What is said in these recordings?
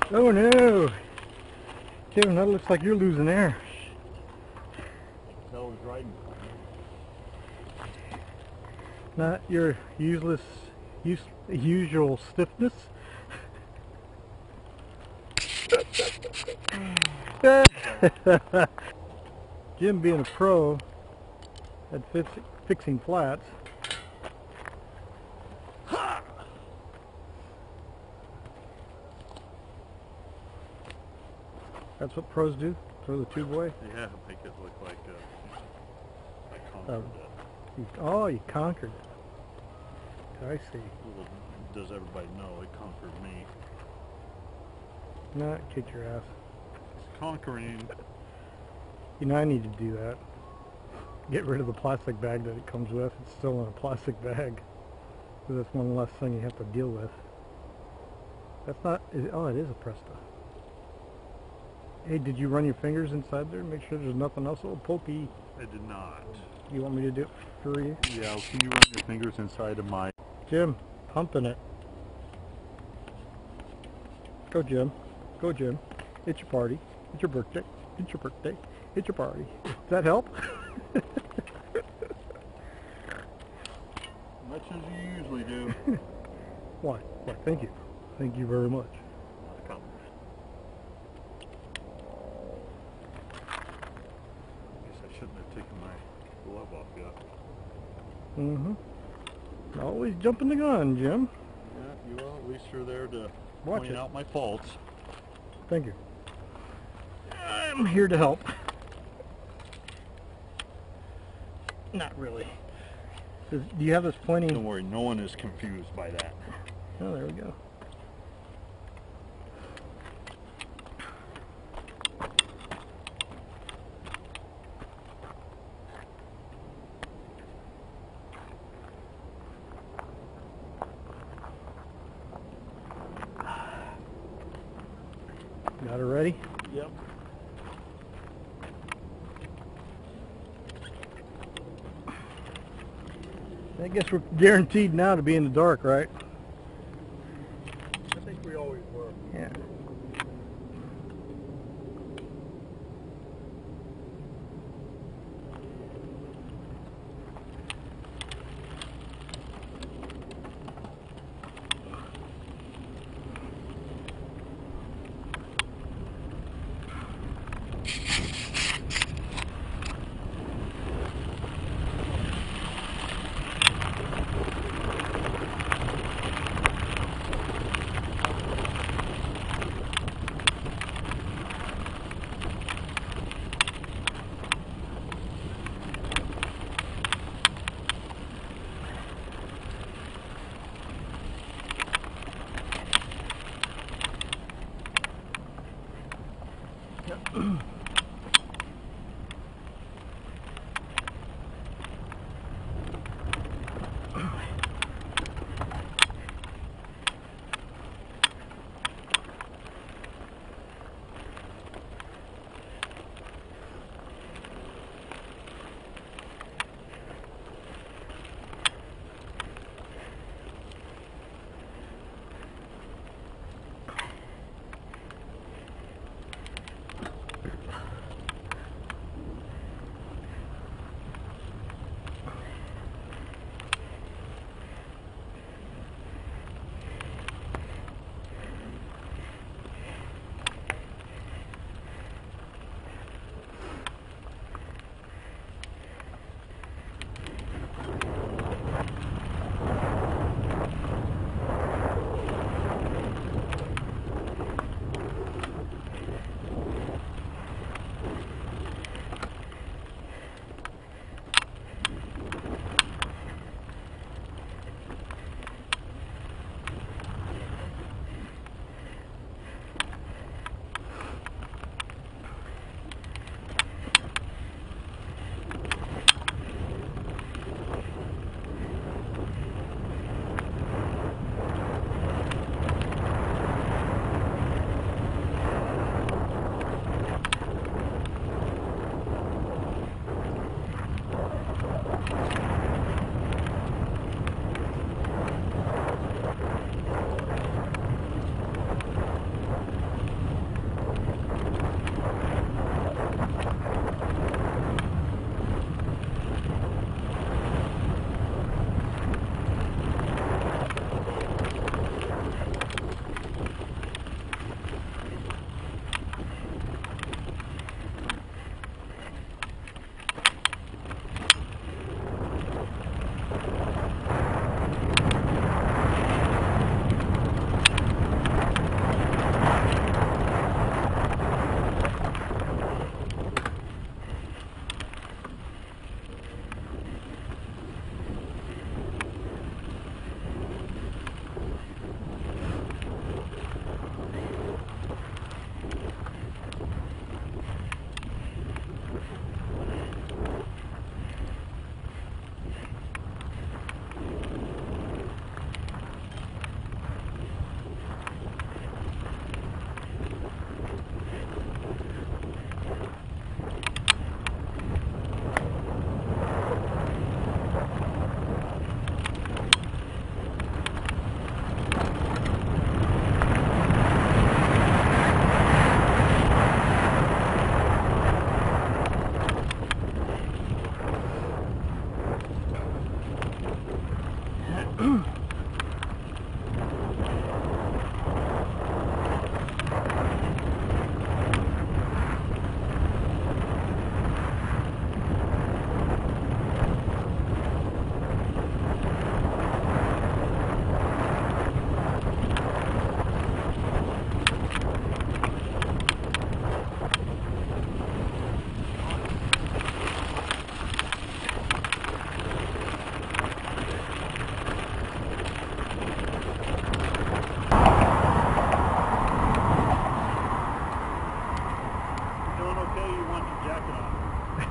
Oh no! Kevin, that looks like you're losing air. That was riding. Not your usual stiffness. Jim, being a pro at fixing flats. That's what pros do? Throw the tube away? Yeah, make it look like I conquered it. Oh, you conquered it. I see. Little does everybody know it conquered me. No, it kicked your ass. It's conquering. You know, I need to do that. Get rid of the plastic bag that it comes with. It's still in a plastic bag. So that's one less thing you have to deal with. That's not... Oh, it is a Presta. Hey, did you run your fingers inside there? Make sure there's nothing else. Oh, pokey. I did not. You want me to do it for you? Yeah, can you run your fingers inside of my... Jim, pumping it. Go, Jim. Go, Jim. It's your party. It's your birthday. It's your birthday. It's your party. Does that help? Much as you usually do. Why? Why, thank you. Thank you very much. Come. Guess I shouldn't have taken my glove off yet. Mm-hmm. Always jumping the gun, Jim. Yeah, you are. At least you're there to Watch point it. out my faults. Thank you. I'm here to help. Not really. Do you have this pointing? Don't worry, no one is confused by that. Oh, there we go. Got it ready? Yep. I guess we're guaranteed now to be in the dark, right? I think we always were. Yeah.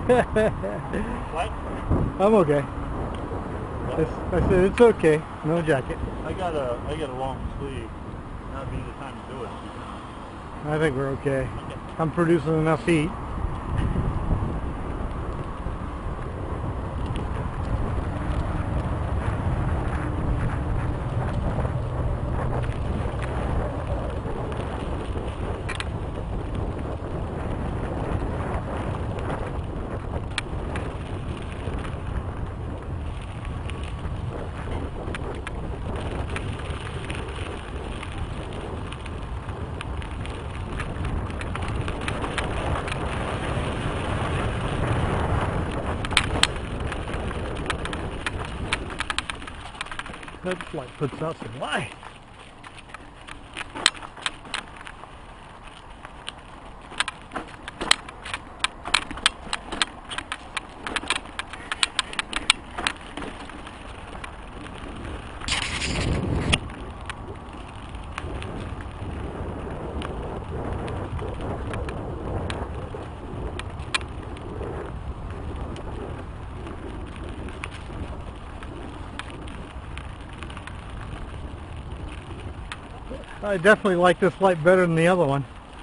What? I'm okay. I said it's okay. No jacket. I got a long sleeve. That'd be the time to do it. I think we're okay. I'm producing enough heat. That light puts out some light. I definitely like this light better than the other one.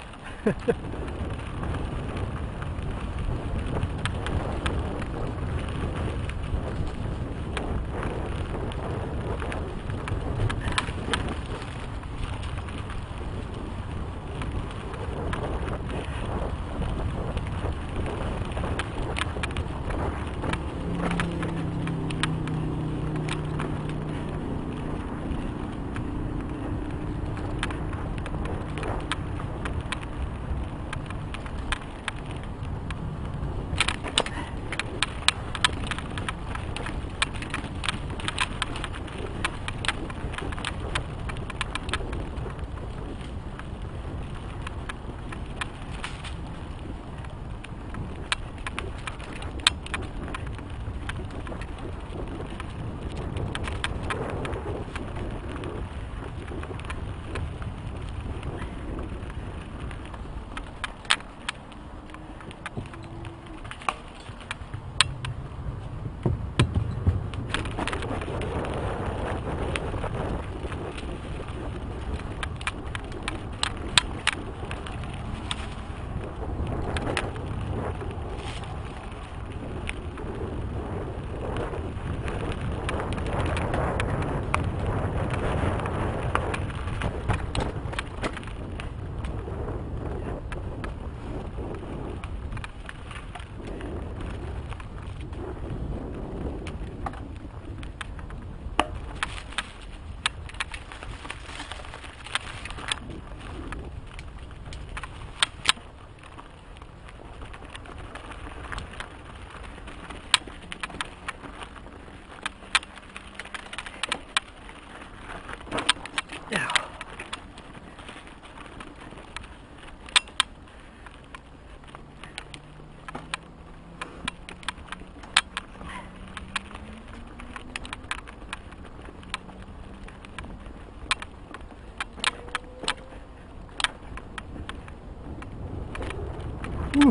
Whew.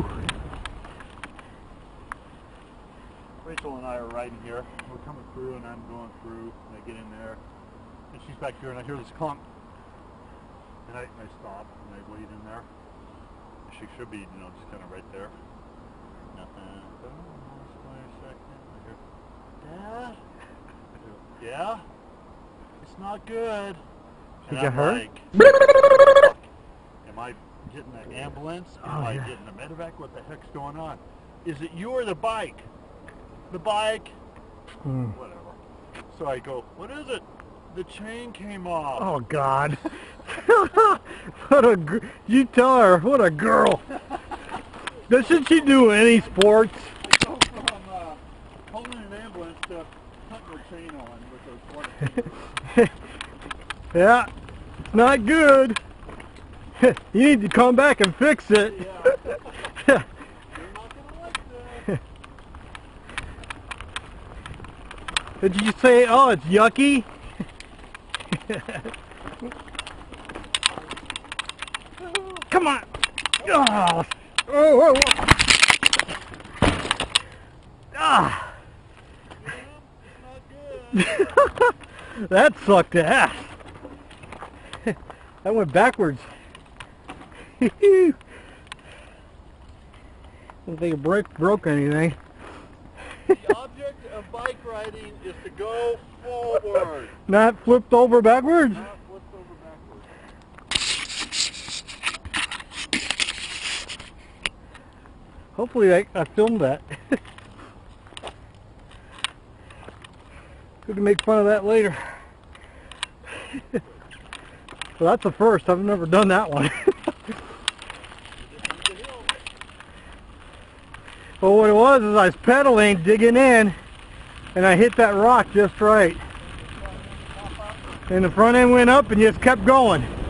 Rachel and I are riding here. We're coming through, and I'm going through, and I get in there, and she's back here, and I hear this clunk, and I stop, and I wait in there. She should be, just kind of right there. Nothing. Oh, wait a second. I hear, Dad? I go, yeah? It's not good. She And got I'm hurt? like, am I getting an ambulance? Am I yeah. getting a medevac? What the heck's going on? Is it you or the bike? The bike? Whatever. So I go, what is it? The chain came off. Oh God! You tell her, what a girl! Doesn't she do any sports? They go from calling an ambulance to putting her chain on with those 20. Yeah, it's not good. You need to come back and fix it. Yeah. You're not gonna like this. Did you say, oh, it's yucky? Come on. Oh, oh, oh. Ah! It's not good. That sucked ass. That went backwards. I don't think it broke anything. The object of bike riding is to go forward. Not flipped over backwards? Not flipped over backwards. Hopefully I filmed that. Good to make fun of that later. Well, that's the first. I've never done that one. Well, what it was is I was pedaling, digging in, and I hit that rock just right. And the front end went up and just kept going.